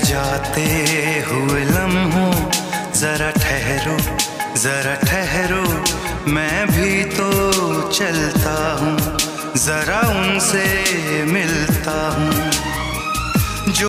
जाते हुए लम्हों जरा ठहरो मैं भी तो चलता हूँ, जरा उनसे मिलता हूँ।